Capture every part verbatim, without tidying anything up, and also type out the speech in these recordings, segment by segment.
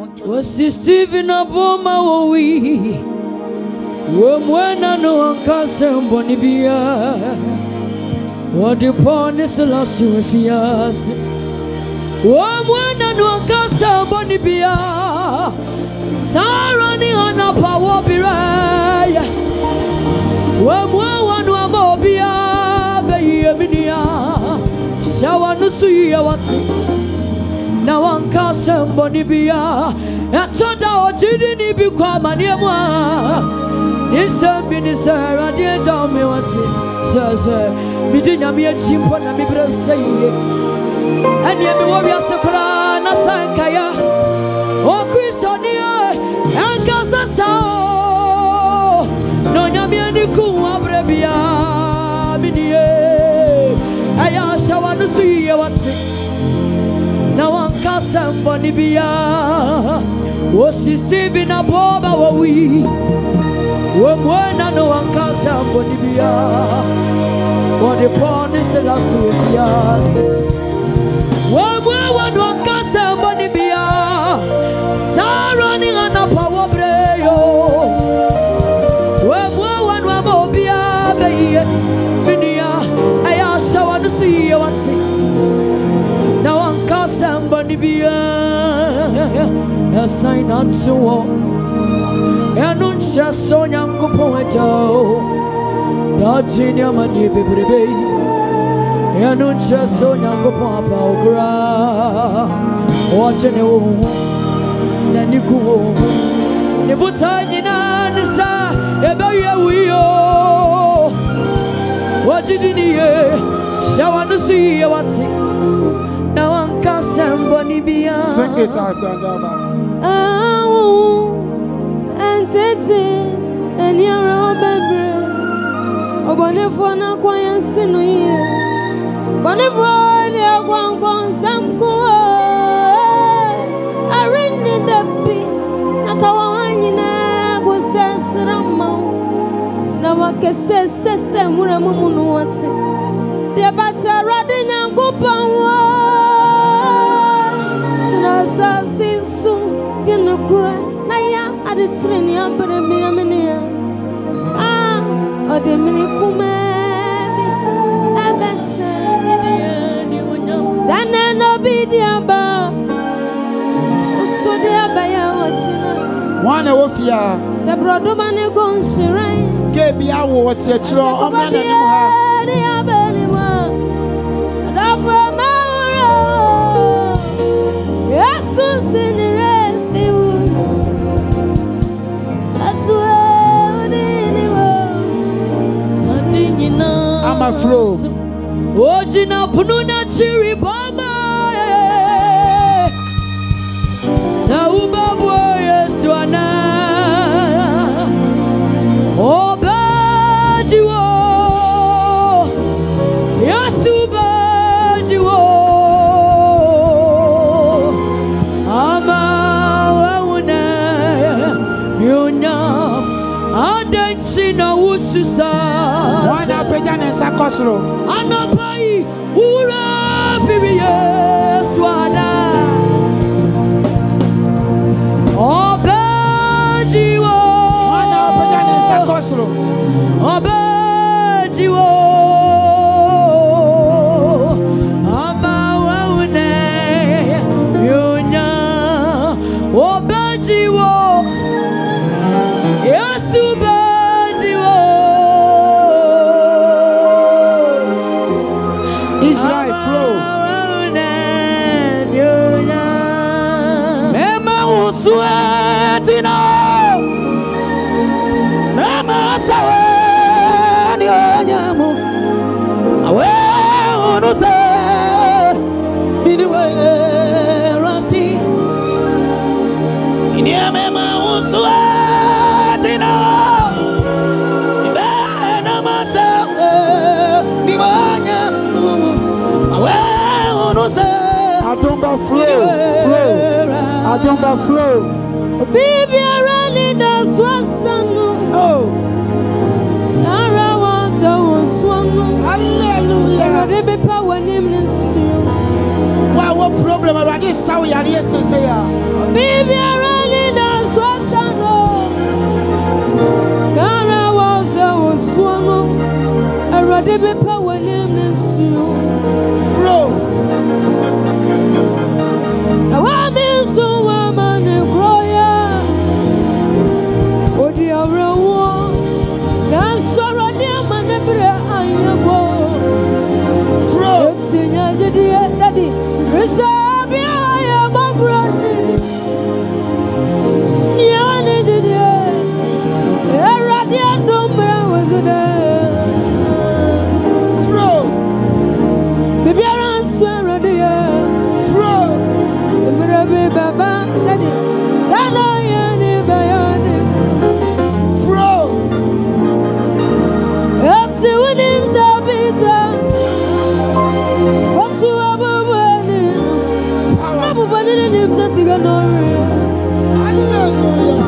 Was Stephen Aboma we Womwana no Ankasa Bonibia. What the pawn is the last two fias. Womwana no Ankasa Bonibia. Sarani ana power biraya. Womwa no Amobia Bayaminia. Shawa no suya wati. Now Ankasa Bonibia. Atonda ojidi ni bi kwa maniamwa. Nisambi nisara die jame wati. Sasa midi nyame achimpo na mi brasa ye. Ani mi wo wiase kra na sankaya. O Kristo ni Ankasa sao. No nyame ni ku abrebia midie. Aya shawa no suye wati. Na Ankasa Bonibia. O Stephen Aboma wo wi. Womwana no Ankasa Bonibia. What the pawn is the last two years. Womwana no Ankasa Bonibia. Sarani ana power breyo. Womwana no Amobia beye. Minia aya shawa no suye wati. Now Ankasa Bonibia. A sign unto all. Anuncia sonya nkupo ejao. Dajinya mani bebrebe. Anuncia sonya nkupo apa okra. Wachene wo. Naniku wo. Nebuta nyina nisa ebewe wiyo. Wajidiniye shawa nusi wati. Na Ankasa Bonibia. Sing it out, Grandama. Tete and your baby. Oh, Bonifo na kwaya sinu ye. Bonifo de agwan gon samko. Arini dapi akawanyi na go sesrama. Na wakese sese mura mumunu wati. De bata radi nyangupanwa. Sina sasisu dinukura. The train yambere mi amenia ah ode mini kumebi abasha sana no bidiamba usode abaya ochina wana wofia se brodo mane gonshire ke bia wo wote chiro omna na ni ha ni abeni ma adafo mauro yesu sinire I'm a flow. Ojina pununa chiri baba. Sauba boye swana. Obajiwo. Yasubajiwo. Ama wauna. Myunyam. Adensi na ususa. Wana pejane sakosro. Anapai ura fiye swana. Obajiwo. Wana pejane sakosro. Obajiwo. Amawane yunya. Obajiwo. Sweating Mama Sawani Onyamu Awe ono se Biniwe ranti Inia mema usweating Ibena masawe Niwanyamu Awe ono se Atomba flow Flow Atomba flow Baby, I really that's what's on. Oh, I was so swan. hallelujah. Baby, power nameless. Wow, what problem? I already saw you. Yes, yes, yeah. Baby, I Baby power nameless Flow. Now I'm in so woman and groya. Oh dear war. Now sorrow near my neighbor I know. Flow. It's in your dear daddy. Reserve I am a brother. Nyane dear. Radiant Dombra was there. Flow. Baby, I swear on the air. Flow. Baby, Baba, Daddy, Sana, Yani, Bayani. Flow. That's the winning Sabita. What's you about winning? I'm winning him, that's the Ganori. Hallelujah.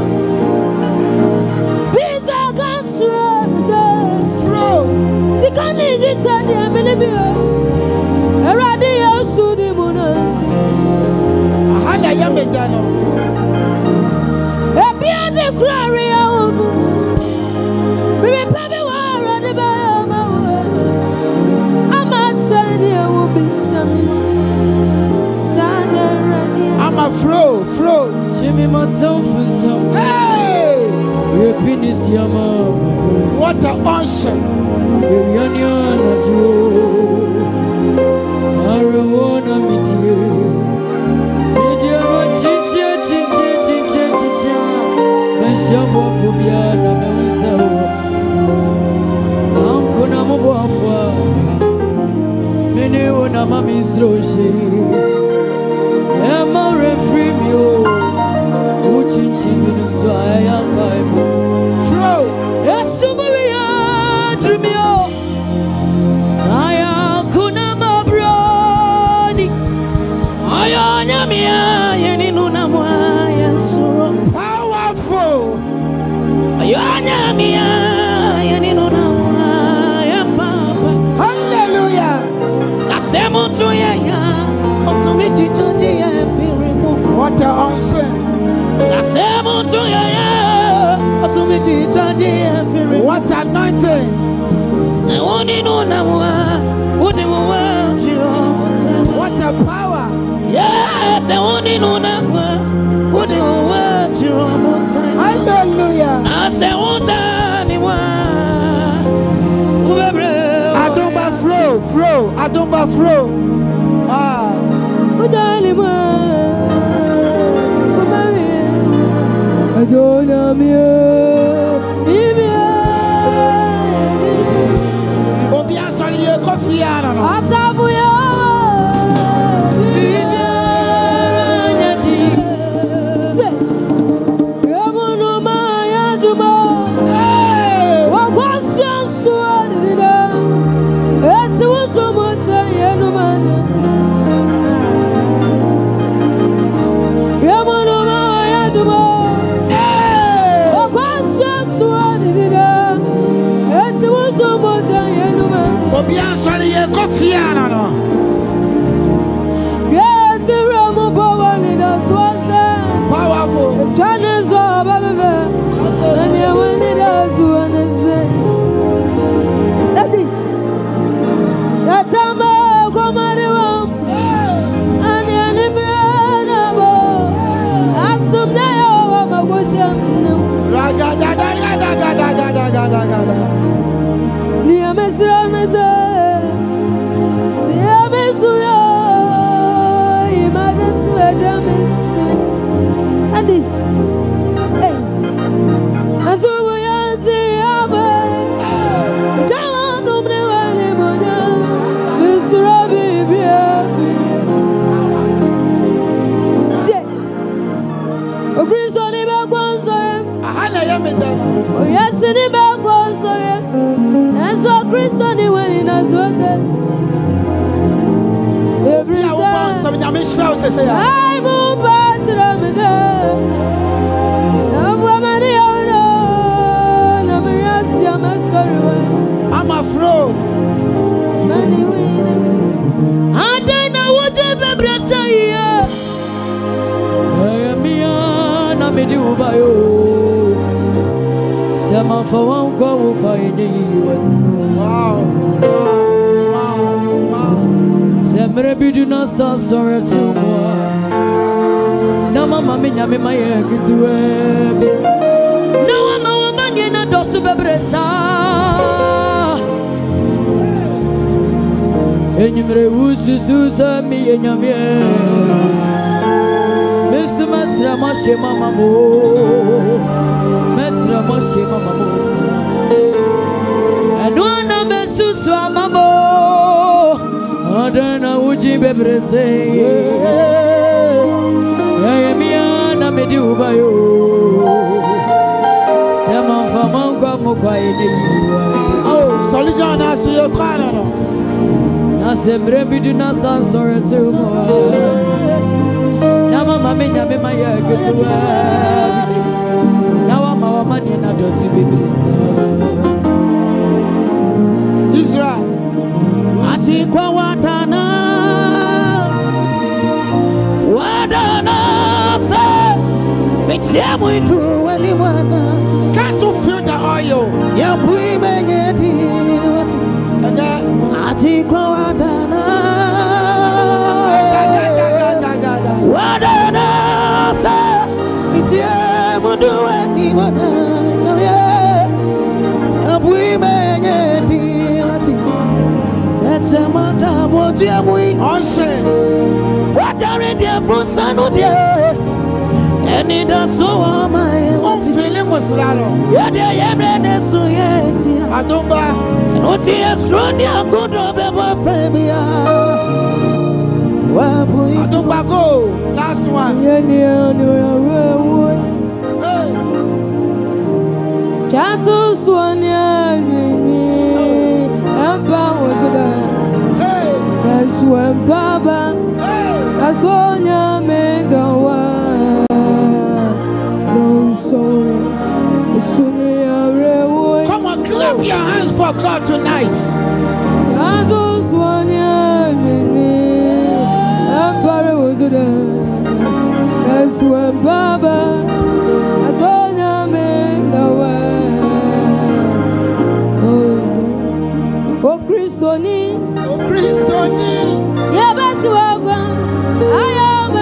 Pizza can't run. Flow. Sikani, it's a dear. Radio Sudi Munanti. Ahana yamedano. Ebia de glory awu. Bibi pabi wara de ba ma wa. Ama chani awu bisan. Sana rania. I'm a flow, flow. Jimmy Maton for some. Hey! Repinis Yama. What a unction. Yanya Najo. Arwana Midio. Media Chinchia, Chinchia, Chinchia, Chinchia. Meshamo Phobia, Namasa. Uncle Namobofa. Mene ona mami sroshi. Emma refrimio. Uchinchi binum swaya kaimo. Flow. Esumaria dreamio. Aya kuna mabroni. Aya nyamia yeni nuna mwa yesuro. Powerful. Aya nyamia yeni nuna mwa ya papa. Hallelujah. Sasemu tu ya ya. Otumi jitoji ya firimu. What a unction. Sasemu tu ya ya. Otumi jitoji ya firimu. What anointing. Sewoni nuna mwa. Udi mwa jiro. What a power. Yes, I want to know that what do you want to do? Hallelujah. I say, what I don't buy flow, flow. I don't buy flow. Ah. Udalima. Umari. Adonamia. Ibia. Obia sorry, you coffee. I don't know. Asabuya. Obia sorry, you coffee. I don't know. Yes, Ramo Bowen in a swasa. Powerful. Channels of Ababa. And you went it as one is say. That's a more command. And the Anibranabo. As some day over my watch. Ragada, gada, gada, gada, gada, gada. Near Mesra. Andy, hey, as we are the other, John, no one anymore. Mister Robbie, say, oh, Christ, on the back was him. I had a yamedano. Oh, yes, in the back was him. And so, Christ, on the way in as well. Every time I move back to Ramadan, I'm I'm a flow. I don't know what you're saying. I am here, I'm a do by you. Sama for one go go in the what? Wow. Wow. Wow. Semre bidu na sa sorry to more. Na mama me nyame my kitu bi. Na wa ma ma nye na dosu bebresa. Enyimre ususu sa mi enyame. Miss Matra Mashi Mama Mo. Matra Mashi Mama Mo. And one of the Suswa Mamo. Adana Uji Bebrese. Yamiana Mediubayo. Sama Famanka Mokai. Oh, Solijan, I see your corner. Nasembre bidu na sansore tu mo. Na mama me nyame ma ya kutuwa. Na wa ma wa mani na dosi bibrisa. Israel, ati kwa watana, watana se, mitia mwitu wani wana. Can't you feel the oil? Tia pui menyedi wati. Ati kwa watana, watana se, mitia mwitu wani wana. Tia pui menyedi wati. Samata bodia mui onse watare dia frosano dia eni da so my on feeling was raro ya dia yemre ne so yeti adomba no ti estronia godo bebo femia wa boys adomba go last one Yeli oni we hey Chato sonia mi amba wotoda That's when Baba, that's when you made the one. No sorry, come on, clap your hands for God tonight. That's when you made me. Empire was there. That's when Baba, that's when you made the one. Oh, Christoni. Christoni, yeah, but you are gone. I am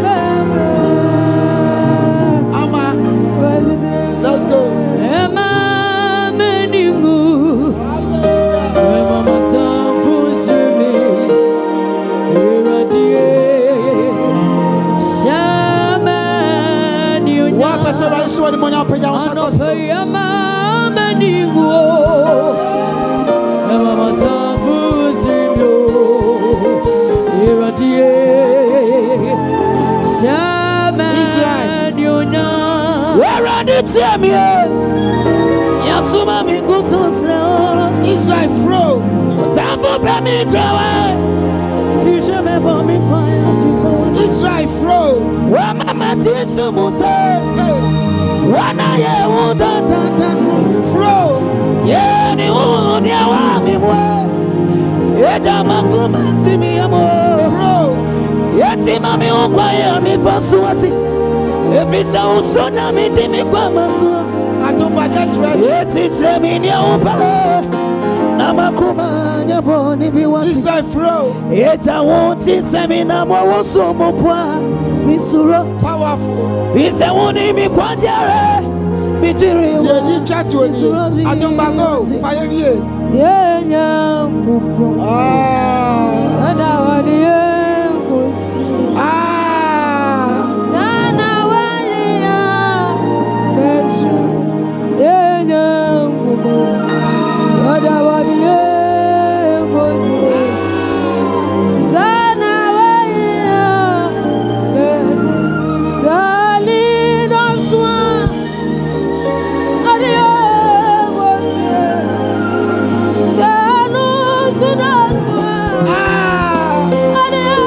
Ama, let's go. Emma Meningu. Emma Matafu Sumi. Eradie. Shaman, you know. What person I saw the money up and down? Emma Meningu. Emma Matafu. Where are the team here? Yasuma mi kutusra Israel fro. Tambo be mi grawa. Future me bo mi kwaya sifo. Israel fro. Wa mama ti sumuse. Wana ye wo da da da fro. Ye ni wo ni awa mi mwe. Eja makuma simi amo fro. Yeti mami ukwaya mi fasuati. Every sound son of me, Demi Quamato. I don't buy that ready. It's a mania opa. Namakuma, Yabon, if you want to say, Fro. Yet I won't see Semina, more so more Missura, powerful. This I won't even quadra. Material, you chat to it. I don't buy fire here. Yeah, yeah, ah, and I want you. Ah. Ah!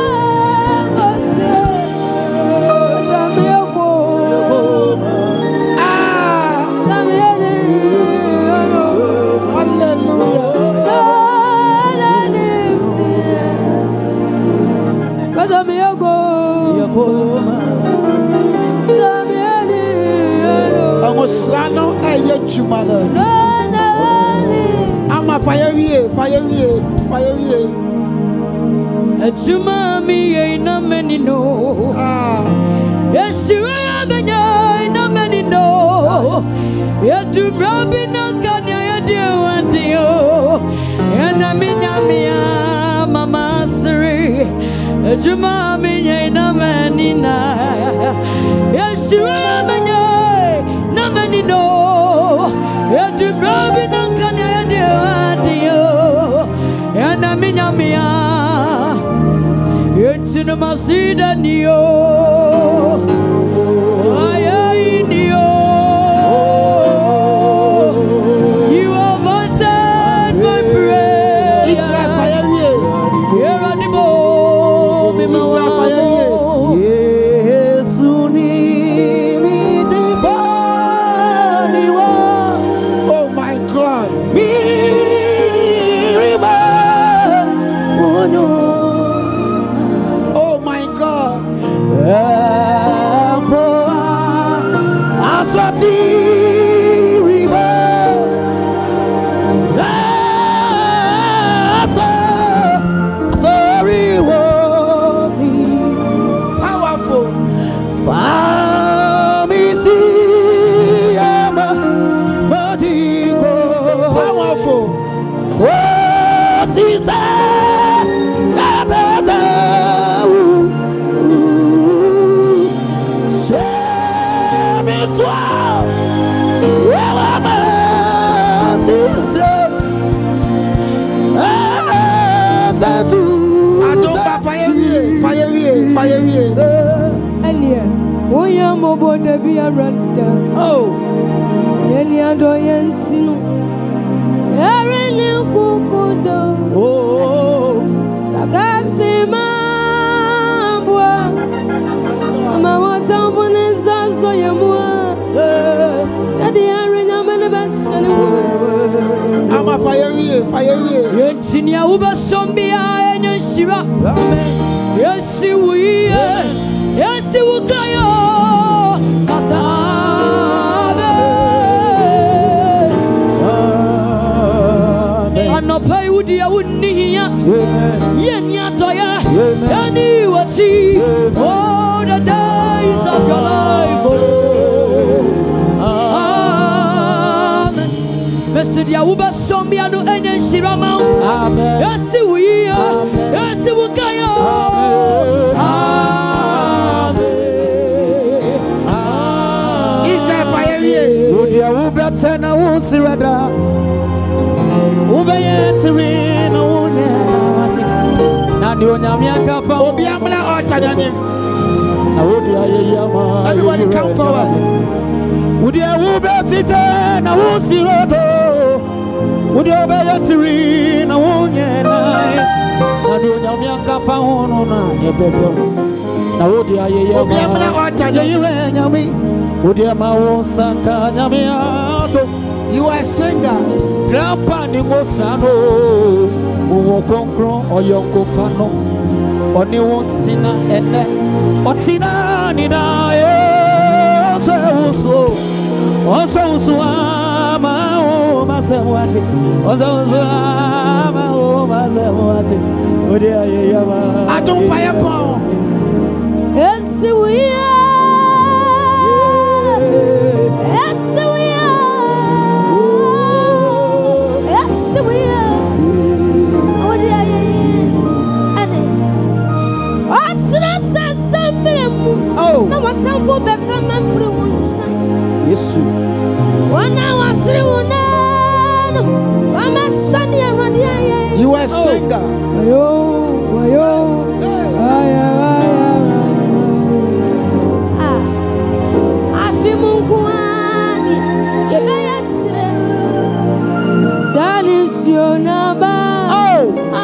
Osrano eye jumana. Ama fire wie, fire wie, fire wie. Ejuma mi ye na many no. Ah. Yes, you are benya na many no. Ya tu brabi na kanya ya dio andio. Ya na minya miya mama siri. Ejuma mi ye na many na. Yes, you are benya na many no. Ya tu brabi na kanya ya dio andio. Ya na minya miya. It's in my seed and you. I in you. You have answered my prayer. Israel fire wie. Here are the bow. Israel fire wie. Yesu ni mitifani wa. Oh my God. Mirima. Onyo. Asati riba, asa, sorry wo me, powerful, famisi ama, matiko, powerful, oh sisa, abeta. Oh, Elia Doyentino, Erin Kukudo, oh, Sakasima, Ama wata mboneza so yemwa, Daddy Erin amene basani. Ama fire wie, fire wie. Yentinia uba sombia enye shira. Amen. Yesi we, yesi ukayo. Pay would you wouldn't hear Yen Yatoya Any what see all the days of your life. Amen. Mister Yauba Sombiano and Shirama. Amen. Yes, we are. Yes, we go. Amen. Is that fire? Would you better know Sirada? Ubeyetiri na unye wati na ndi onyamiaka fa obi amna otadane na wodi ayeyama. Everybody come forward. Wodi ubetite na usirodo wodi ubeyetiri na unye na na ndi onyamiaka fa hono na ebebo na wodi ayeyama obi amna otadane yire nyami wodi amawo sanka nyamiato. You are a singer. Grandpa ni ngosano uwo konkro oyonko fano oni wonsina ene otina ni na e so so oso so ama o masemwati oso so ama o masemwati odi ayeyama aton fire power. Yes we are. Yes we are. Oh, no one time for back from them through one shine. Yes, one hour through one. I'm a sunny around here. You are a singer. Ayo, ayo, ayo, ah, I feel Munguani. You may have Salisionaba. Oh,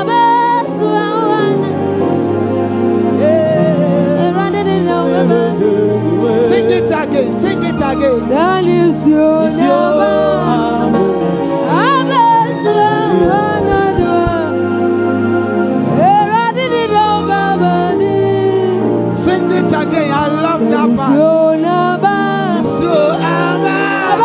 sing it again, sing it again. That is your sing it again. I love that part. So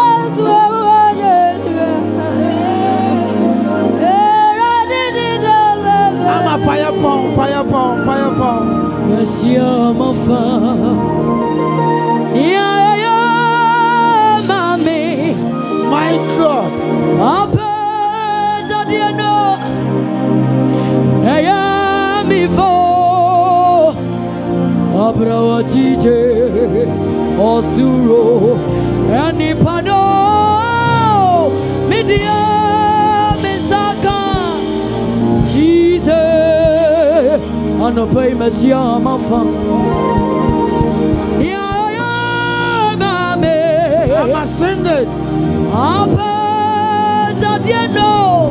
Osuro Anipano Media Mesaka Jesus Anope Mesia Mafa I'ma sing it. Apa Tadiano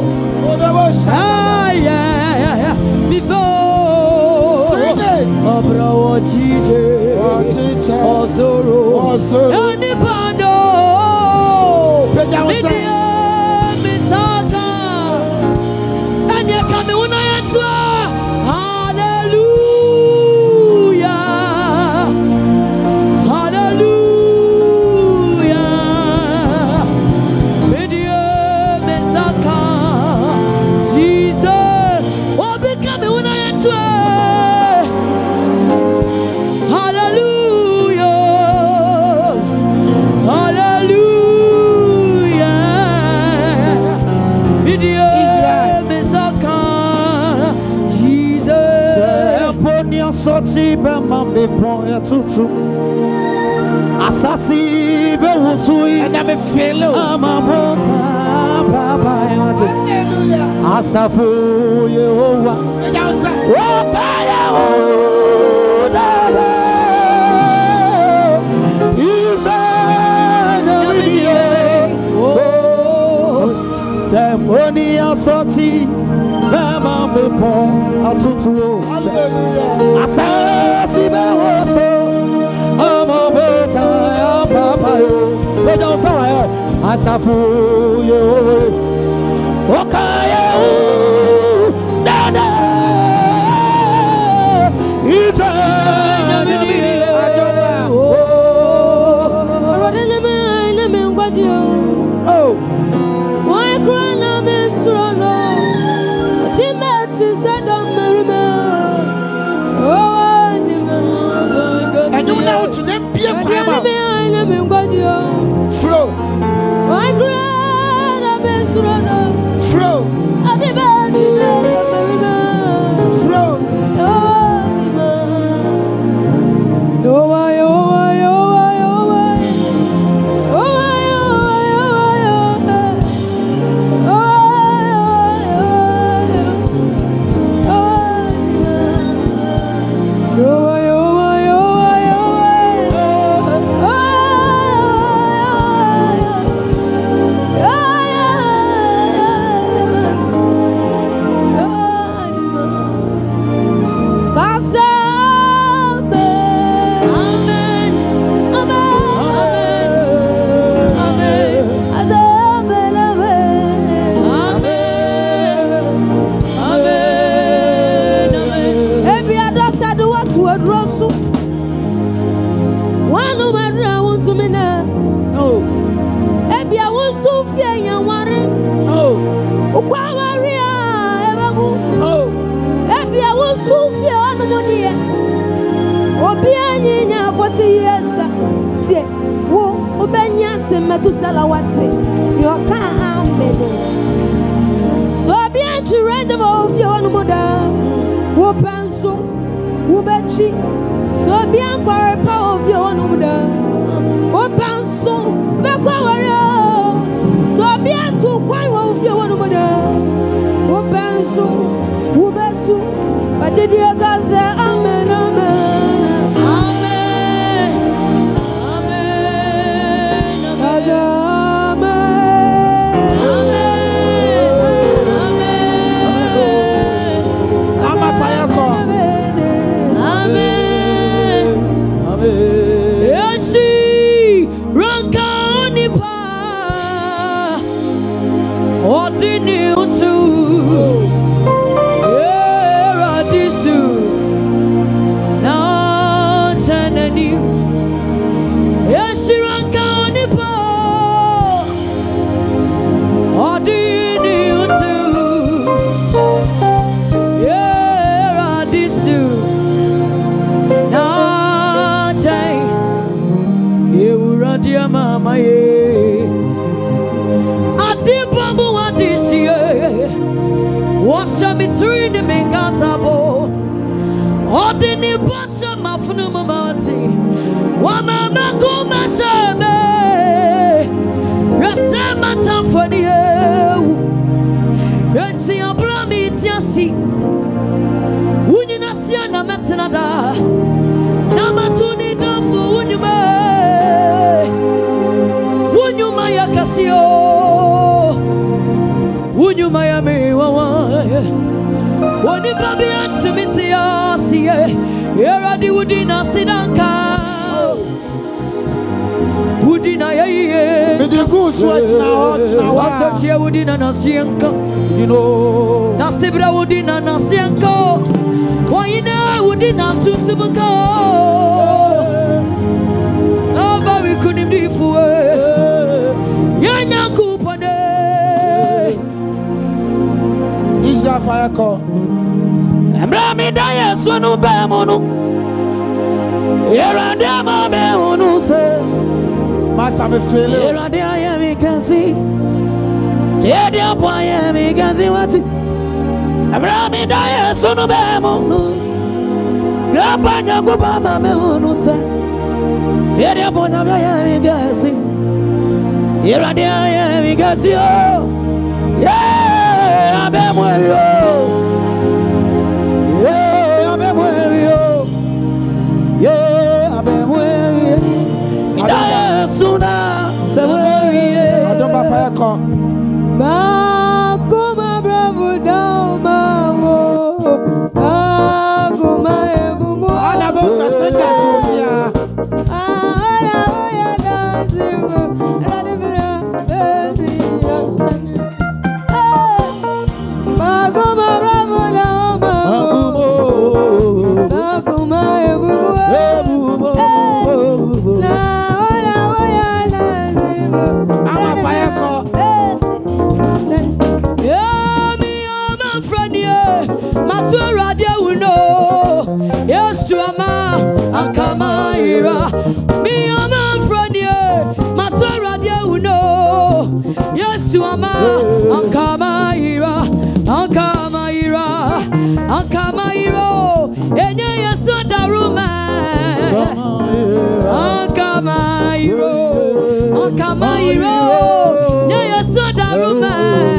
Ah yeah Before Sing it. Abra Wachije Osoro Anipano Media Mesaka Anya Kame Unayatwa Hallelujah Hallelujah Media Mesaka Jesus Obi Kame Unayatwa Soti be mambe pon ya tutu Asasi be wusui and I'm a fellow Amabota Papa Hallelujah Asafu Yehovah Wapa Yehovah Dada Isa Namidiye Semponi ya soti be mambe pon ya tutu Hallelujah. Asasi be woso, amabota ya papa yo. Peja osawa yo. Asafu yo, okaya yo. Dada, isa nyamiri ajonga. Oh, rodele me na me ngwadi yo. Oh, why cry na me suro. Di me chisada merime. And you know to them be a grandma. Flow. My grandma, flow. At the bed, flow. Oh, why, oh, why, oh, why, oh, why. Oh, why, oh, why, oh, why. Oh, why, to Salawati, your car menu. So I be at you right of your mother, who pencil, who betchy. So I be a power of your mother, who pencil, make warrior. So I be at two quite of your mother, who pencil, who betchu. But did you guys say amen, amen? Mama ye Adibamu adisiye Washa mitrini mekatabo Odini basha mafunu mamati Wamama kuma shame Rasema tamfani ewu Eti abrami itiasi Unyina siya na metinada Namatuni dafu unyume Unyuma ya kasio Unyuma ya miwawa Wani babi antumiti ya siye Eradi udina sidanka Udina ya iye Midi gusu etina hot na wa Wafetie udina nasienka You know Nasibra udina nasienka Waina udina tutumuka Kava wikunim difuwe Yanya kupane Israel fire call Emrami daya sunu bemunu Erade ma bemunu se Masa me feel it Erade aye mi kasi Tedi apo aye mi kasi wati Emrami daya sunu bemunu Grapa nyangu pa ma bemunu se Tedi apo nyangu aye mi kasi Erade aye mi kasi oh Yeah, abemu yo Yeah, abemwevio. Yeah, abemwevio. Idaya suna abemwevio. Adoma fire call Bakuma bravo dama wo. Bakuma ebubu. Ana bosa senda sofia Aya oya dazimu. Radibra bezi yakani. Bakuma bravo dama wo. Bakuma ebubu. Na ola oya dazimu. Ama fire call Yeah, me and my friend, yeah. Matua radio, we know. Yes, to ama, Ankamaira. Me and my friend, yeah. Matua radio, we know. Yes, to ama, Ankamaira. Ankamaira. Ankamaira. Enya yeso daruma. Ankamaira. Ankamaira. Enya yeso daruma.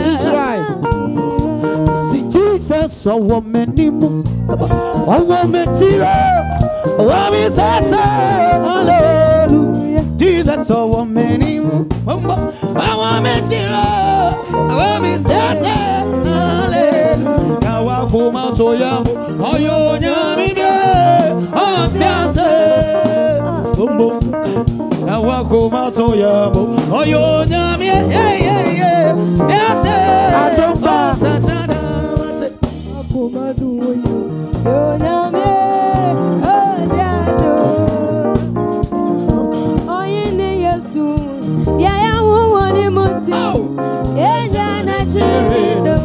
See Jesus, a woman nimu, a woman tira, a woman sasa, hallelujah. Jesus, a woman nimu, a woman tira, a woman sasa, hallelujah. Now I come out to you, oh yo, nyamige, oh sasa, boom boom. Now I come out to you, oh yo, nyamige, yeah yeah yeah, sasa. I don't buy Satana. Akuma duyo. Yo nyame. Oh diado. Oyine Yesu. Ya ya woni moti. Eja na chirido.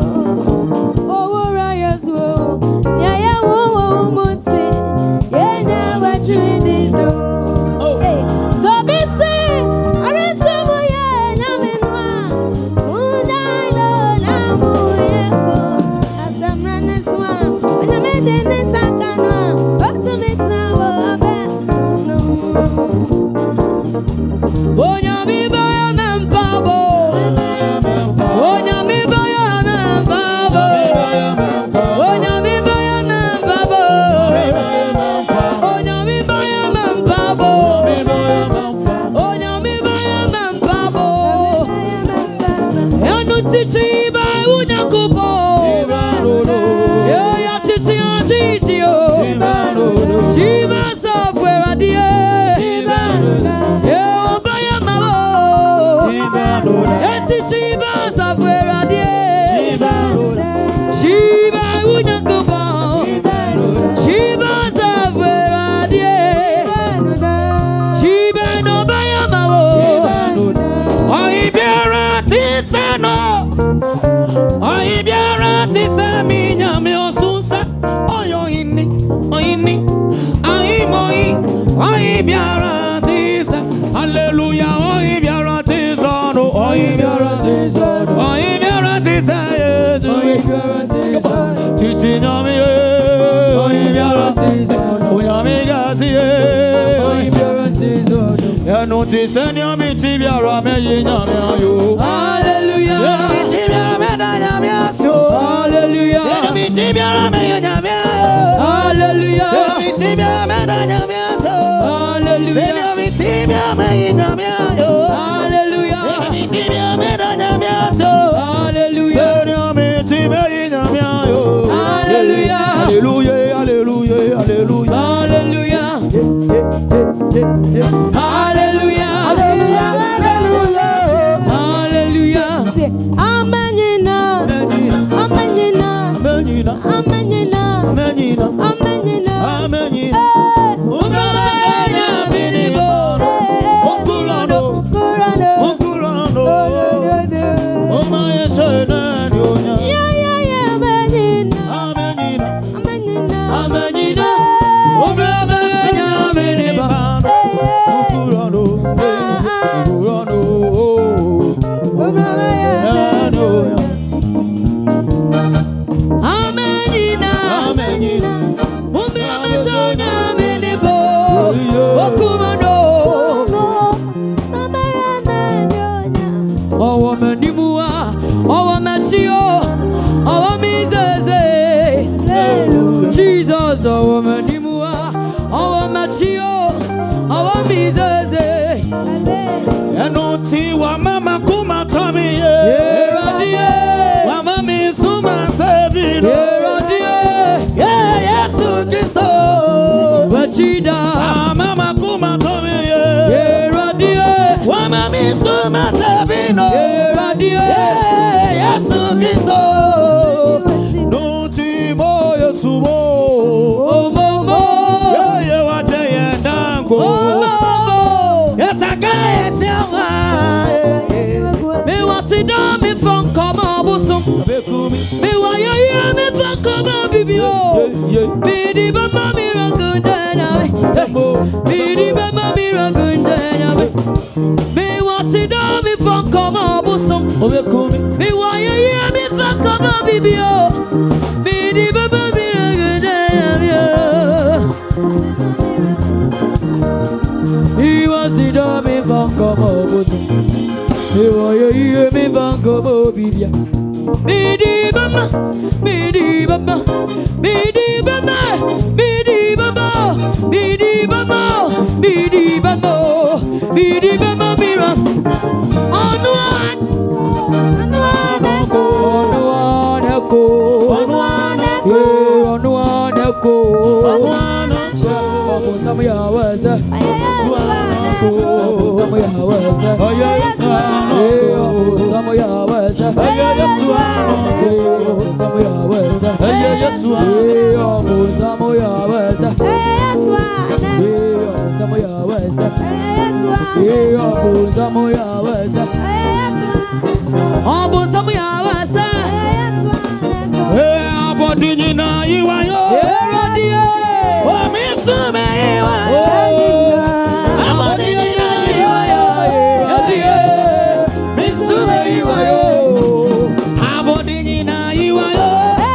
Owura Yesu. Ya ya woni moti. Eja wa chirido. Hey, so be say, are some ye nyame noa. Muna lo na muyeko. Asamranes wa. When I made the sakana. Up to me now, best no. Onyami baya membabo. Onyami baya membabo. Onyami baya membabo. Onyami baya membabo. Onyami baya membabo. Enu titi ba unyakupo. Yo ya titi ya titi yo. Shiva software adie. Yo baya mabo. Eti Shiva software adie. Shiva unyakupo. Shiva software adie. Shiva no baya mabo. Oi biara tisano, oi biara tisami nyame osusa, oyo ini, oini, ai moi, oi biara tisa, hallelujah, oi biara tisano, oi biara tisano, oi biara tisa, oi biara tisa, titi nyame, oi biara tisa, oi amiga si, oi biara enu ti senior mi ti biara me yinyame ayo. Hallelujah. Senior mi ti biara me da nyame aso. Hallelujah. Senior mi ti biara me yinyame ayo. Hallelujah. Senior mi ti biara me da nyame aso. Hallelujah. Senior mi ti biara me yinyame ayo. Hallelujah. Senior mi ti biara me da nyame aso. Hallelujah. Senior mi ti me yinyame ayo. Hallelujah. Hallelujah. Hallelujah. Hallelujah. Hallelujah. Hallelujah. Hallelujah. Hallelujah. Say, Amenina. Amenina. Amenina. Amenina. Amenina. Amenina. Amenina. Eh. Ubrabanya binibo. Okulano. Kurano. Okulano. Odododo. Oma yesena nyonya. Yeah, yeah, yeah, Amenina. Amenina. Amenina. Amenina. Ubrabanya binibo. Okulano. Okulano. Amenina. Amenina. Umbramasonya menebo. Okumano. Owo menimua. Owo mesio. Owo mizeze. Jesus. Owo menimua. Owo mesio. Owo mizeze. Enu ti wa mama kuma tomi ye. Eradie. Wa mami suma sebino. Eradie. Yeah, Yesu Kristo. Wachida. Wa mama kuma tomi ye. Eradie. Wa mami suma sebino. Eradie. Yeah, Yesu Kristo. Nu ti mo Yesu mo. Omomo. Yeah, ye wa te ye dango. Omomo. Yes, I can see Me want sit down, me from come on, busum. Me want you hear me from come on, bibio. Me di bama me rakundana. Me di bama me rakundana. Me want sit down, me from come on, busum. Me want you hear me from come on, bibio. Me di bama me rakundana. He wants sit down, me from come on, busum. Me want you hear me from come on, bibia. Me di bama, me di bama, me di bama, me di bama, me di bama, me di bama, me di bama, mira. On one, on one echo, on one echo, on one echo, on one echo, on one echo. Some of your words, some of your words, some of your words. Some of your words, some of your words, oh, some of your words, hey, abodina iwayo. Oh, me sume iwayo. Abodina iwayo. Me sume iwayo. Abodina iwayo.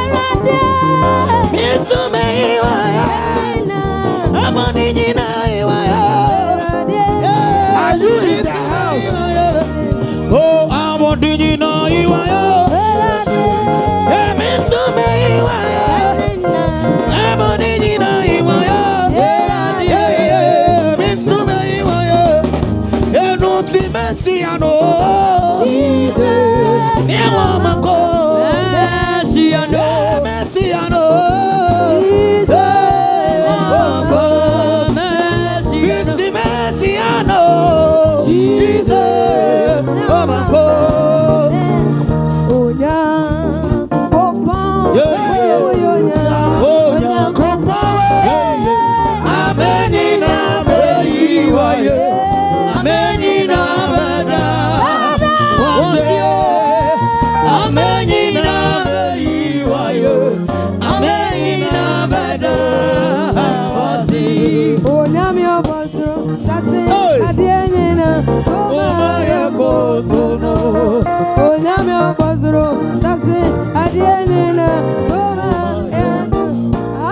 Me sume iwayo. Abodina iwayo. Are you in the house? Oh, abodina iwayo. Me sume iwayo. Abodina iwayo. Me sume iwayo. Enu ti mesiano. Ewa mako. Messiano, Mesiano. Bisi mesiano. Jesus. Mako.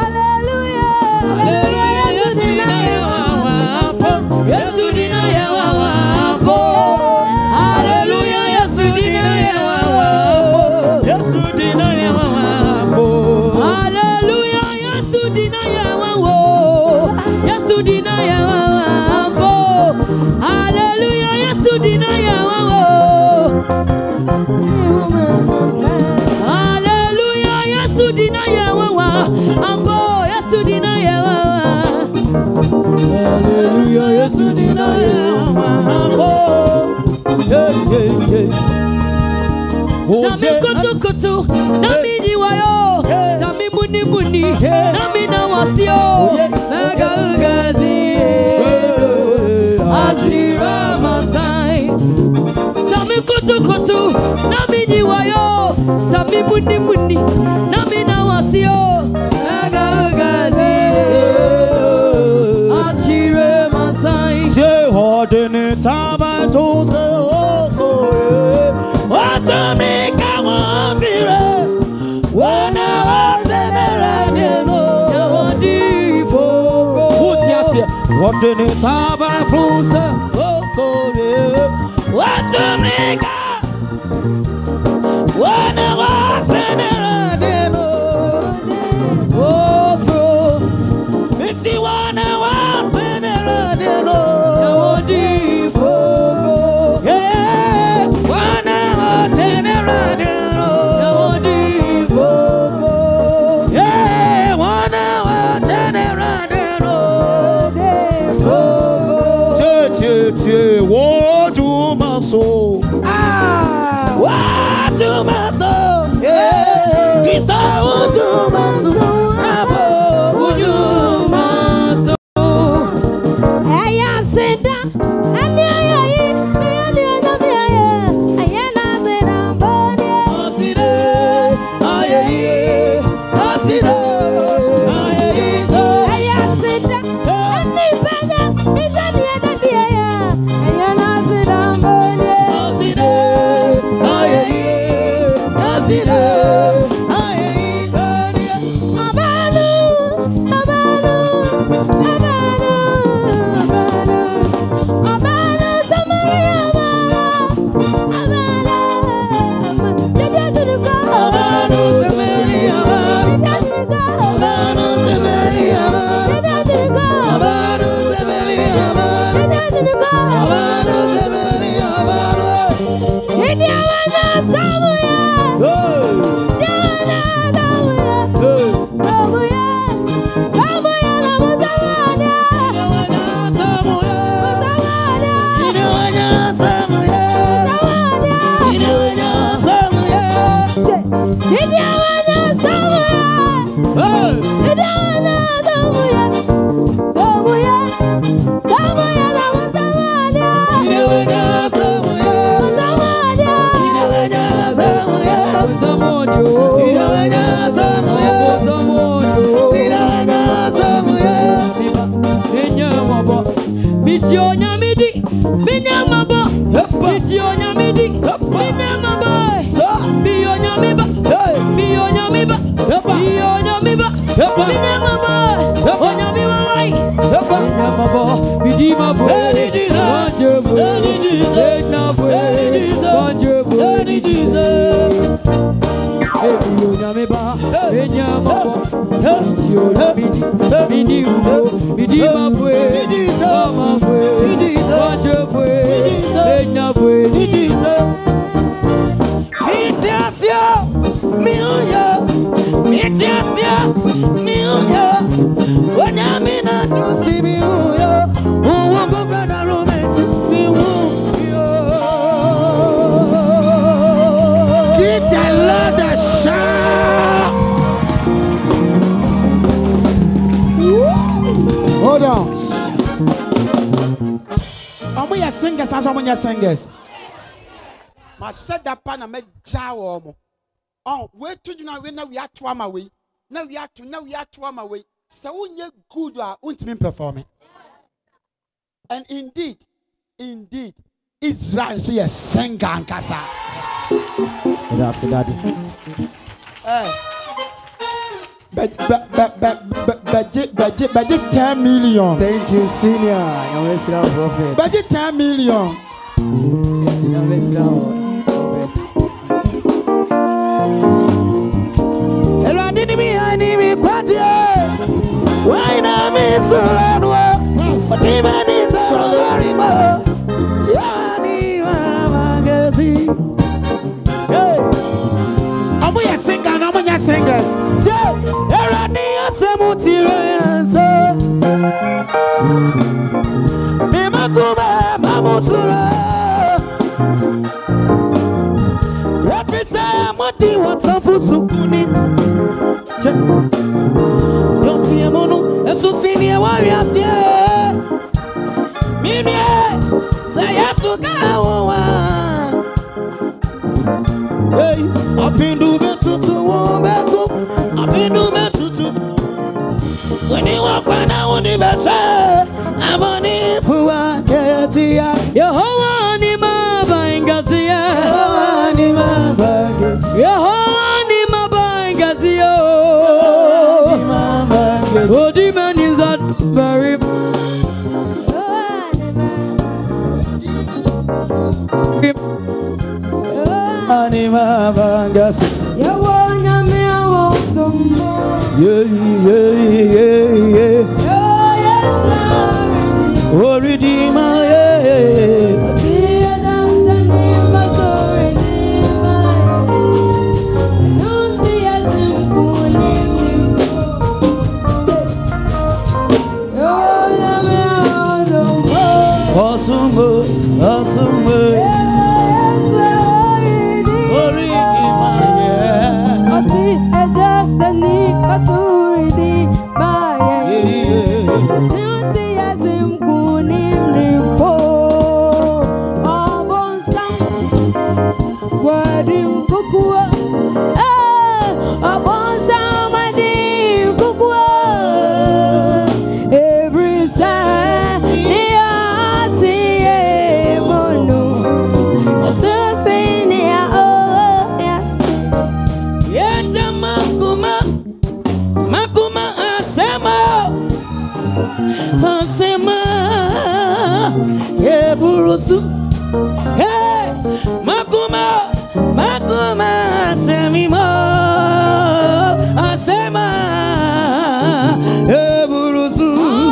Hallelujah. Sami kutu kutu, nami niwayo. Sami muni muni, nami nawasio. Mega ugazi, Ashira Masai. Sami kutu kutu, nami niwayo. Sami muni muni, nami nawasio. Mega ugazi, Ashira Masai. Je hodene taba tose oko ye. Watami kama vire. Wana wazenera neno. Yawadi fofo. Utiasie. Hodene taba tose oko ye. Watami kama. Wana wazenera neno. Fofo. Missy wana wazenera neno. Yawadi fofo. Yeah. Wana wazenera neno. Yawadi fofo. Yeah. Wana wazenera neno. Fofo. Che che che. Wadu maso. Ah. Wadu maso. Yeah. Kristo wadu maso. Abo wadu maso. Eya senda, ani ayi, ani ani ayi, ayena senda bode. Asire, aye, asire, aye, Eya senda, ani benya, ani ani ayi, ayena senda bode. asire, aye, asire, aye, Abalu, abalu, abalu, abalu, abalu, Samaria, abalu, abalu, Jejesuruka, Abanu semeni abanu, Jejesuruka, abanu semeni abanu, Jejesuruka, abanu semeni abanu, Jejesuruka. abanu semeni abanu. Indiana Samuya, Hey, Indiana Samuya, hey. Samuya, Samuya na Musamania, Inawanya Samuel, Musamania, inawanya Samuel, Musamania. inawanya Samuel. Indiana Samuya, Hey, Indiana Samuya, Samuya, Samuya na Musamania, inawanya Samuel, Musamania. inawanya Samuel, Samodio. inawanya Samuel, Samodio. inawanya Samuel. Biba, Enyamabo. Mitio Nyamidi, Minyamabo. Heppa, Mitio Nyamidi, Heppa. Minyamabo. sa, Bio Nyamiba, hey, Bio Nyamiba, Heppa. Bio Nyamiba, Heppa. Minyamabo. Heppa. Onyamiba wai. Heppa. Minyamabo, Midimabo. Hey, Jesus. Wanjebo. Hey, Jesus. Egnabo. Hey, Jesus. Wanjebo. Hey, Jesus. Bio Nyamiba, Hey. Minyamabo. Hey. Mitio Nyamidi, Midimabo. Midimabo. Hey, Jesus. Amabo. Hey, Jesus. Wanjebo. Hey, Jesus. Egnabo. Hey, Jesus. Mitiasia, miuya, mitiasia, miuya. Wanyamina tuti miuya. Uwongo brother Roman, miuya. Give the Lord a shout. Hold on. Omo ya singers, as omo ya singers. Ma said that pan and make jaw. Oh, wait to you now. We now we are to our way. Now we are to now we are to our way. So when you good are won't mean performing. And indeed, indeed, Israel so yes singer and kasa. That's daddy. Eh. But but but but but budget budget budget ten million. Thank you, senior. I'm a Israel prophet. Budget ten million. Yes, I'm a Israel prophet. Hello, didn't me I need me quite why not me so but even is a sorry mo. Yeah, ni mama gezi. Hey, I'm a singer, I'm a singers. Hello, ni asemuti reyansa. Me makuma mamusura. Represent. ni wariasi mini sayasuka wa hey apindu betutu wobeku apindu betutu wani wakwana wani besa aboni fuwa ketia Yehowa ni mabangazia Yehowa ni mabangazia Yehowa ni mabangazia Oh, the man is that very Anima bangas Yehowa me awo somo yeah yeah yeah yeah Oh redeemer yeah Awesome, awesome, oh redeemer yeah Oti eja tani basuri di baye Nti yazim kunim limpo Abonsam Wadim kukua Abonsam wadim kukua Every side Niati emono Susini ya oh yes Yanja makuma makuma asema asema ye burusu hey makuma makuma asemimo asema ye burusu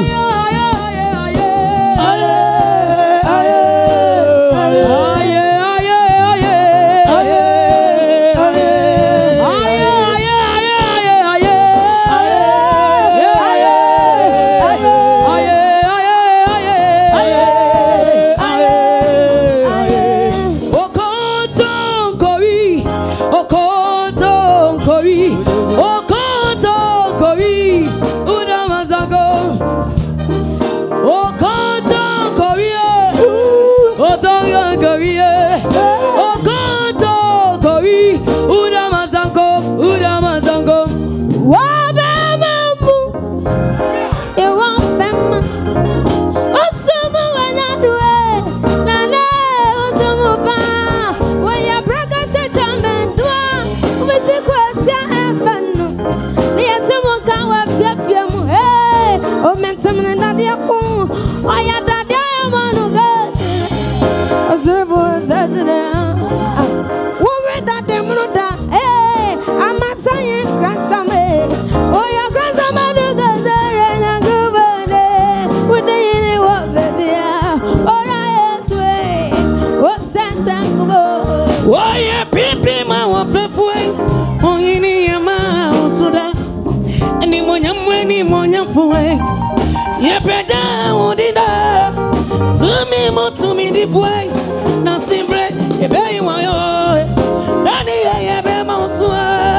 Oye pipi ma wafefue Oyini ya ma osuda Ni monya mwe ni monya fue Yepeja udida Tumi mo tumi di fue Na simbre Yebe iwayo Nani ya yebe ma osua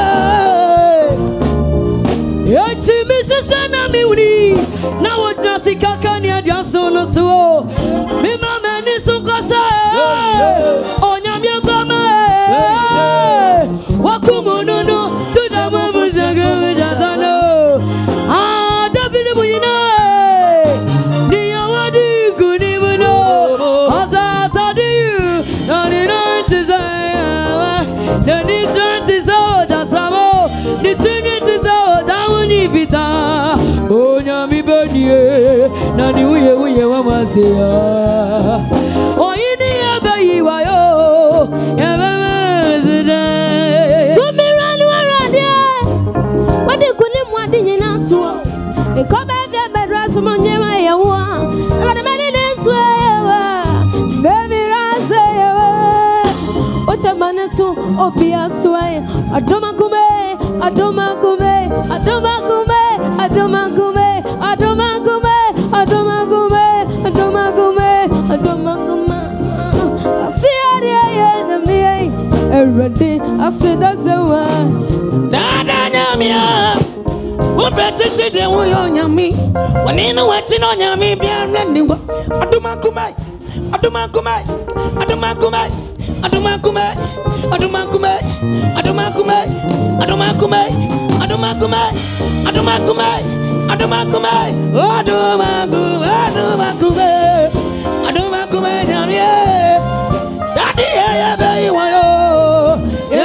Yeti misisa na miuni Na wajna sikaka ni adiaso no suo Mima meni sukasa Onya miagama Wakumunono Tudama muzaga vijatano Ah David muyina Niya wadi kuni muno Azata diyu Nani nanti zaya Nani nanti zao Jasamo Nituni tizao Damuni vita Onya mi benye Nani uye uye wamazia Oyini ya bayi wayo Ya mamazida Tumirani waradia Wadi kuni mwadi nyina suwa Ikobe vya bedra sumo nyema ya uwa Nagade meni niswe yewa Baby rase yewa Ocha manesu opia suwe Adoma kume Adoma kume Adoma kume Adoma kume Adoma kume Adoma kume Adoma kume Adoma kume Asiari ya yedami Eradi asida sewa Dada nyamia What better to the way on yummy? When you know what's in on yummy, be a running. Adumakumai, Adumakumai, Adumakumai, Adumakumai, Adumakumai, Adumakumai, Adumakumai, Adumakumai, Adumakumai, Adumakumai, Adumakumai, Adumakumai, Adumakumai, Yammy. Daddy, I very well.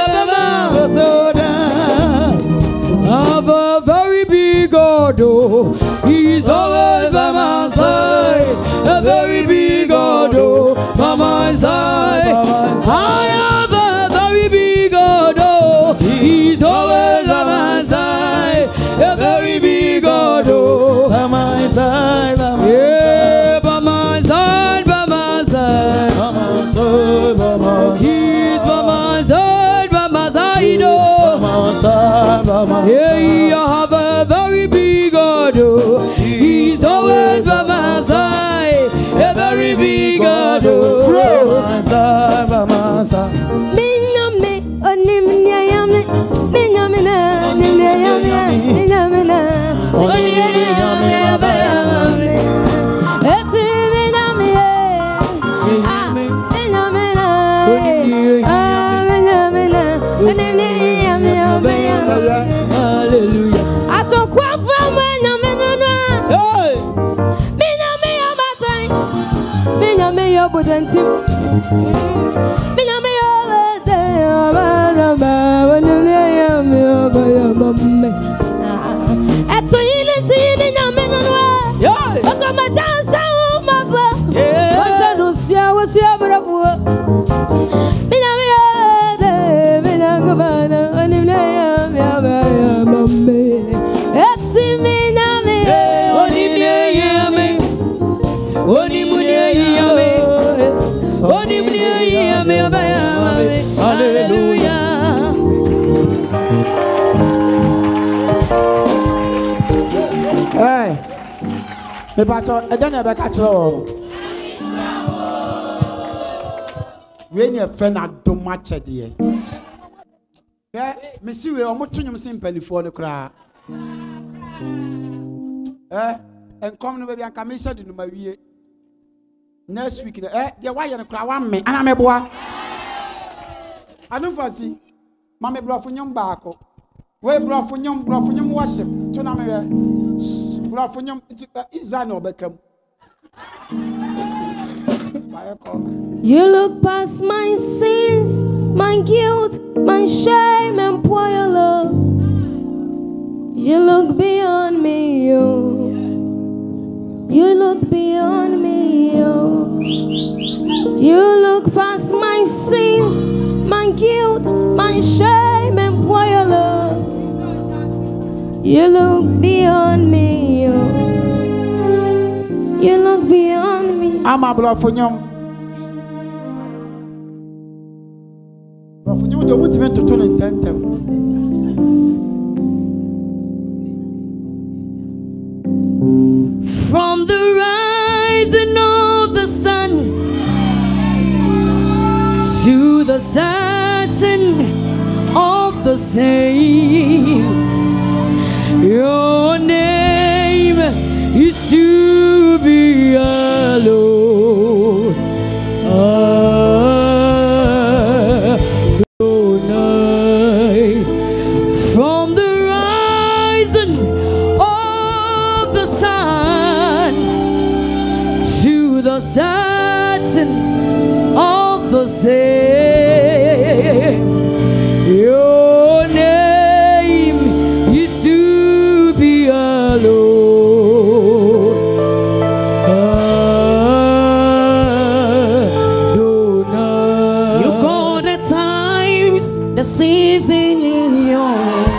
Have a very big God, oh, he's always by my side. A very big God, oh, by my side. I have a very big God, oh, he's always by my side. A very big God, oh, by my side, by my yeah, by my side, by my side, by my side, by my he's by my side, by my side, oh. side, by my Yeah, you have a very big God, oh. He's always by my side. A very big God, oh. by my side, by my side. Minyame, onimnya yame, minyame na, nimnya yame, minyame na, onimnya yame, yame, eti minyame, ah, minyame na, ah, minyame na, onimnya yame, yame, yame. Hallelujah. Atokwa from minyame na, Hey! minyame yabatai, minyame yabudantim. Hallelujah. Hey! Me pacho, e dan e be ka kire o. We ni e fe na doma chede. Yeah, me si we o mo tunyum sin palifo ne kra. Eh, enkom no be bi anka me sha di no ma wie. Next week eh de wa ye no kra wa me ana me boa. Anu fasi. Ma me brofo nyom baako. We brofo nyom brofo nyom worship. To na me we. Brofo nyom Isa na obekam. You look past my sins, my guilt, my shame, and pour your love. You look beyond me, oh. You look beyond me, oh. You look past my sins, my guilt, my shame, and pour your love. You look beyond me, oh. You look beyond me. I'm a brofo nyom. Brofo nyom do muti men toto ne tentem. From the rising of the sun to the setting of the same, your name is to be hallowed. Adonai. From the rising of the sun to the setting of the same, your name is to be hallowed. Adonai. You call the times, the season in your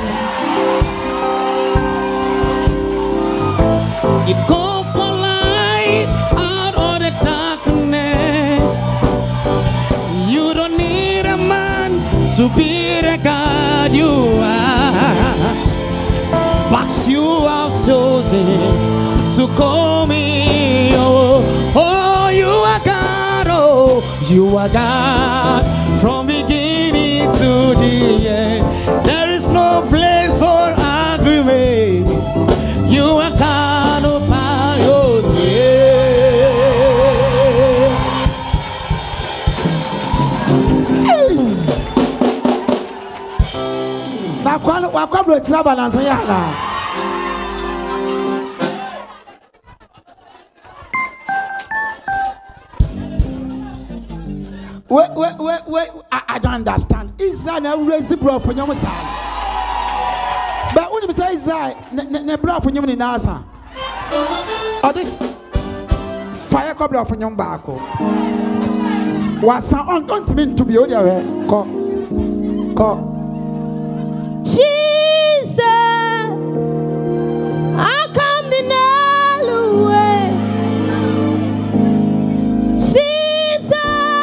you go for light out of the darkness. You don't need a man to be the God you are, but you have chosen to call me. Oh, oh, you are God. Oh, you are God from beginning to the end. There is no place for argument. Na kwa kwa kwa bro tira balance ya na. Wait, wait, wait, wait. I, I don't understand. Israel never raise bro for your side. But when you say Israel, ne bro for your nasa. Or this fire cobra for your back. Was on don't mean to be over there. Call, call. Jesus, I come in all way. Jesus,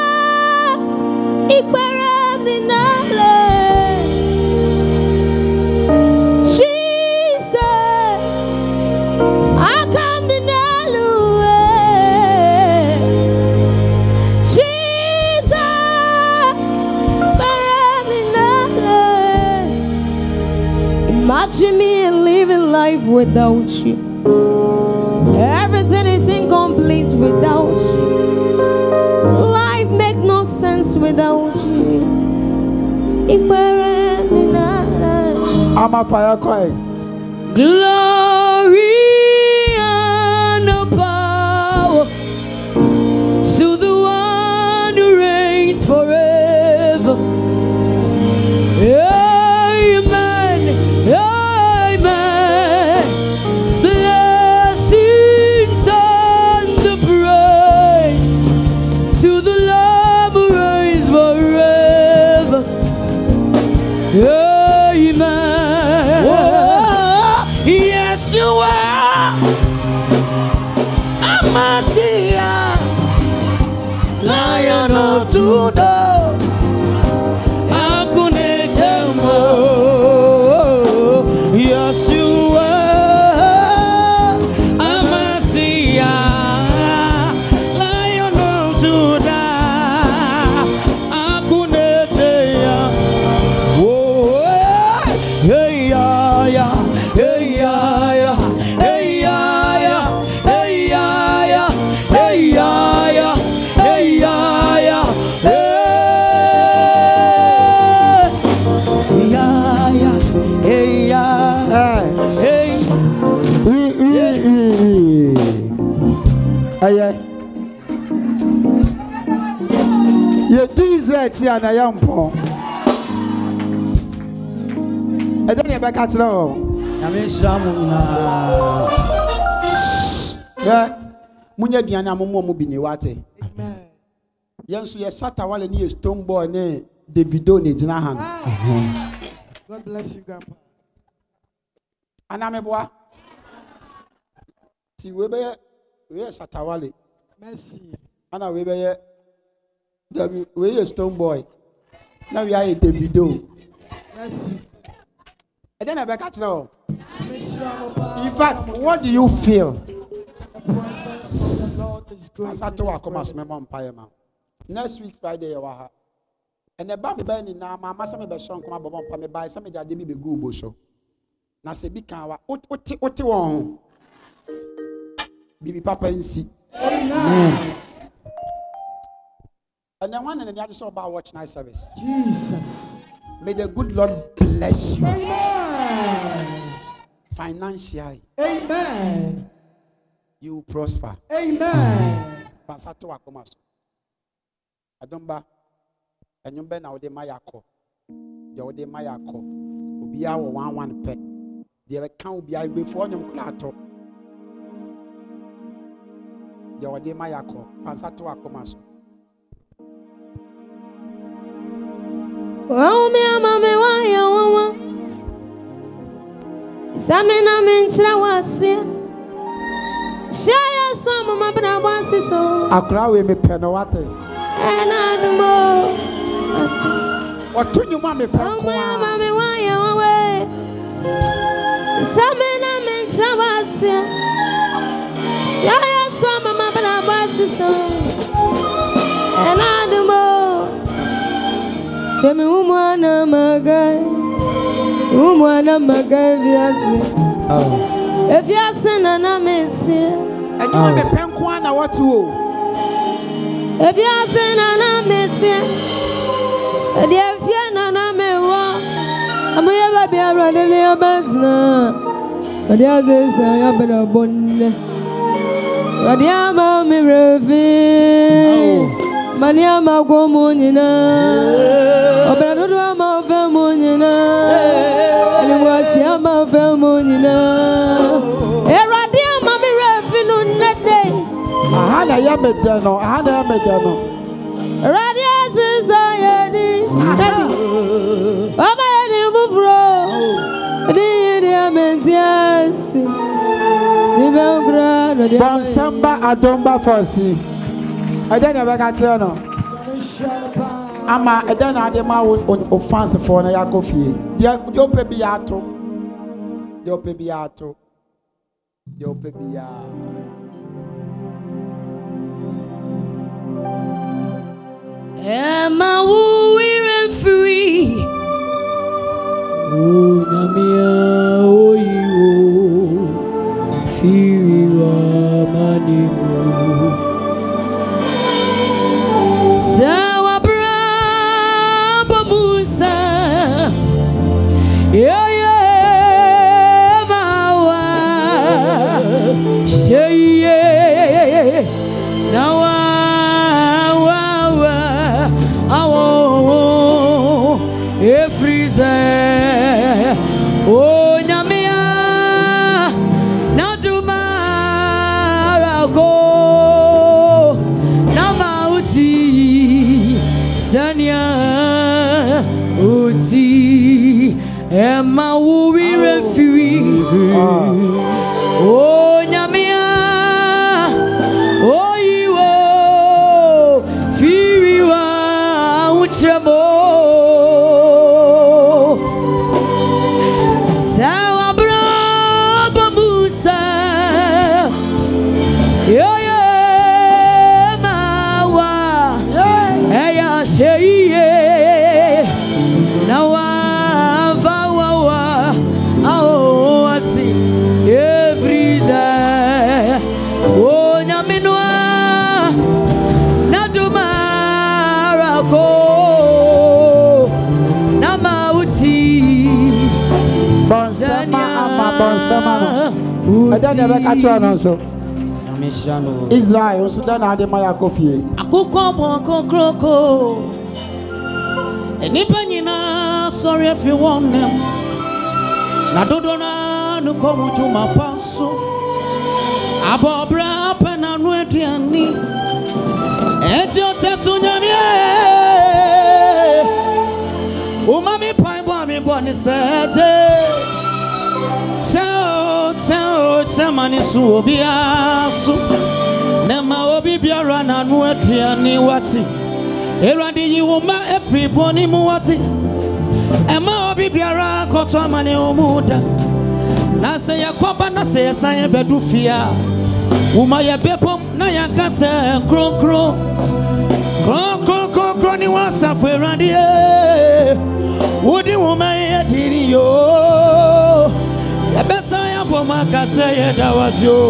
ikbara mi nale. Jesus, I come in all way. Jesus, ikbara mi nale. Imagine me living life without you. Everything is incomplete without you. Life makes no sense without you. I'm a fire coil. Glory and power to the one who reigns forever. Amen. Amen. Blessings and the praise to the Lamb who reigns forever. Amen. Oh, yes, you are. I'm a seer, Lion of Judah. I couldn't tell more. Yes, you are. I'm a seer, Lion of Judah. I couldn't tell. Oh, hey, yeah, yeah, hey, yeah, yeah, hey, yeah, yeah, hey, yeah, yeah, hey, yeah, yeah, hey, yeah, yeah, hey, yeah, yeah, hey, yeah, hey. Oui, oui, oui, oui. Aye, aye. Ye Israel ti ana yampo. E dey be ka tire o. Nyame nhyira mo nyinaa. Yeah. Munya diane amomo mo bi ne wate. Amen. Yenso ye Satawale ni Stone Boy ne Davido ne gina han. God bless you, Grandpa. Anameboa. Ti we be we Satawale. Merci. Ana we be David we Stone Boy. Now we are Davido. Merci. And then I back at now. In fact, what do you feel? As I told our commerce member empire man. Next week Friday, you are. And the baby Benny now, my master may be shown come up on me by some of the baby go busho. Now say big can what what what you want? Baby Papa and see. Amen. And then one and the other saw about watch night service. Jesus. May the good Lord bless you. Amen. Financially. Amen. You will prosper. Amen. Pansato wakomaso. Adomba. Enyum be na ode mayako. De ode mayako. Obia wo one one pe. De be kan obia before nyum kula to. De ode mayako. Pansato wakomaso. Oh, me ama me wa ya wawa. Samina menchira wasi. Shaya so mama bra wasi so. Akra we me pe no wate. Ena dumo. Otunyu ma me pe Oh, ko. me ama me wa ya wawa. Samina menchira wasi. Shaya so mama bra wasi so. Ena dumo. Semi umwana magai, umwana magai viasi. If viasi na na mesi. Enyum me pe ko na watu o. If viasi na na mesi. Dear Fiana, me want. I'm a baby, I'm running your bands now. But the others are better bonne. Radiama, me reveal. Maniama, go monina. Oberadama, Vermonina. And it was Yama, Vermonina. Eradiama, me reveal on that day. I had a yamedano, I had a yamedano. Radio Society. Mama, you move wrong. Bonsamba Adomba Fosi. I don't have a channel. Ama, I don't have the mouth on offense for a Yakofi. Your pebiato. Your pebiato. Your pebiato. Emma, we're free. Oh, Namia, oh, you, Fiwa, Manimu, Sawa Braba Musa, yeah, yeah, Mawa, Sheye, Nawa, Awo, Efrize. Oh, Namia, now tomorrow go, Namauti, Sanya, Uti, Emma, we refuse. Oh, Namia, oh, you, Firiwa, Uchamo. I don't ever catch on also. Israel, Sudan, and the Maya Kofi. A cook on Crocco. And Nipanina, sorry if you want them. Nadodona, no come to my passo. Abobra, Pananwetiani. And your Tessunania. Umami Pai Bami Bonnie said. Tell, tell, tell, Manisu Obiasu. Nema Obi Biarana, Nuetriani Wati. Eradi, you will ma every boni muati. Emma Obi Biara, Koto Mani Omuda. Nasaya Kwaba, Nasaya Saya Bedufia. Umaya Bepom, Nayakasa, Cro Cro. Cro Cro Cro Crony was up for Randy. Would you woman did you? The best I am for my Casaya, that was you.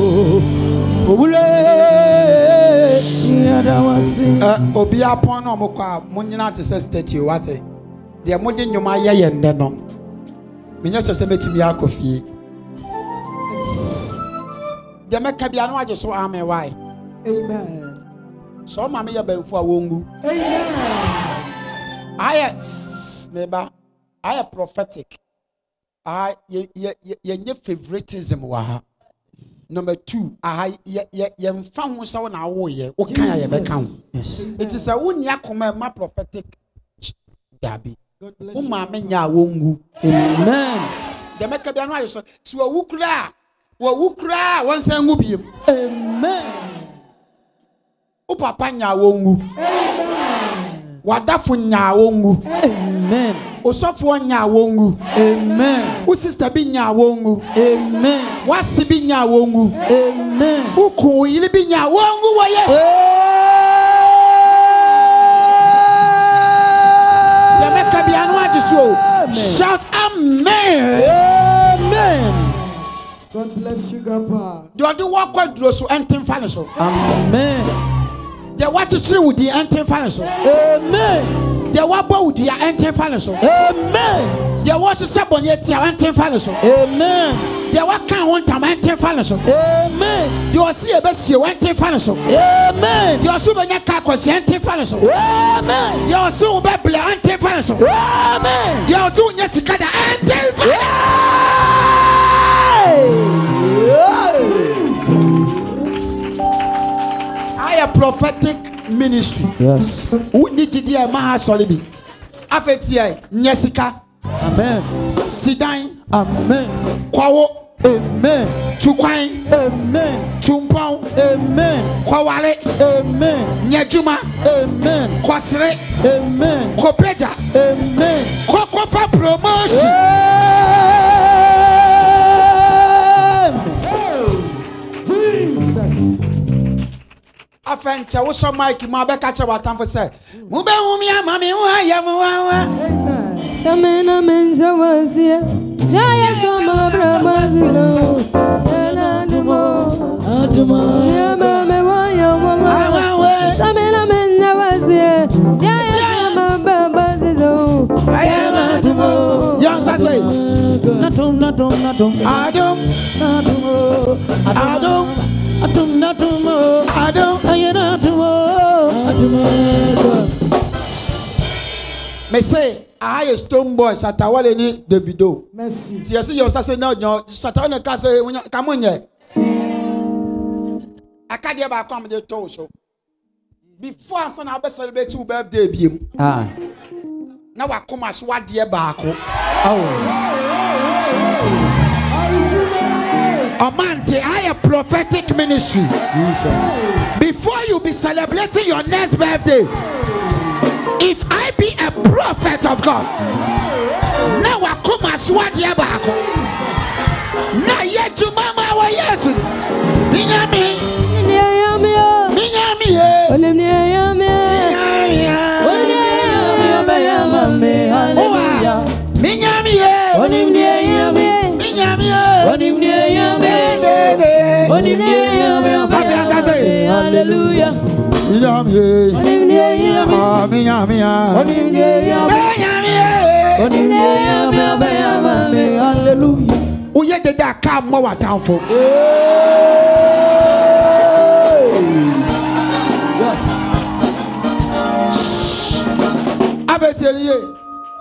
Obia upon Omoka, Munina to say state you what? They are moving your my yay and then no. Minas to be a coffee. The Macabiano, I just saw army why. Amen. So, Mammy, a bell for a wongu. Amen. I am neighbor, I am prophetic. I ye ye ye favoritism waha. Number two, I ye ye ye found someone I wo ye. O can I be count? Yes. It is a one ya come my prophetic gabi. O ma me nya wongu. Amen. The make be anu ayo so wo wukura. Wo wukura won san ngu biem. Amen. O papa nya wongu. Amen. Wadafo nya wongu. Amen. Osofo nya wongu. Amen. U sister bi nya wongu. Amen. Wasi bi nya wongu. Amen. Uku yili bi nya wongu wa yes. Ya meka bi anu ajiso. Shout amen. Amen. God bless you, Grandpa. Do you walk with Drosu and Tim Faniso? Amen. The what to tree with the anti financial. Amen. The what bow with the anti financial. Amen. The what is someone yet your anti financial. Amen. The what can't want time anti financial. Amen. You see a best you anti financial. Amen. You are super yakakos anti financial. Amen. You are so bad anti financial. Amen. You are so Jessica anti financial. I a prophetic ministry. Yes. Who need to do a maha solibi? Afetia, Jessica. Amen. Sidai. Amen. Kwawo. Amen. Tukwain. Amen. Tumpong. Amen. Kwawale. Amen. Nyajuma. Amen. Kwasre. Amen. Kopeja. Amen. Kwakofa promotion. Afencha wo so Mike ma be ka che watan fo say mu be hu mi ama mi hu aya mu wa wa Samena menza wazia Jaya soma bramazino Yana dumo Aduma Ya mame wa ya wa Samena menza wazia Jaya soma bramazino Yana dumo Yansa say Natum natum natum Adam Natum Adam Atum natum Adam ayana me say I a stone boy satawale ni Davido. Merci. Si you see your say no satawale ka say kamonye. Akade ba come dey to so. Before asan na be celebrate your birthday biem. Ah. Na wa come as wa de ba ko. Amante, I a prophetic ministry. Jesus. Before you be celebrating your next birthday, if I be a prophet of God, now I come as what you back. Now yet to mama wa yes. Minyami. Minyami. Minyami. Minyami. Hallelujah. Hallelujah. We had that come more town for. Yes. I bet you.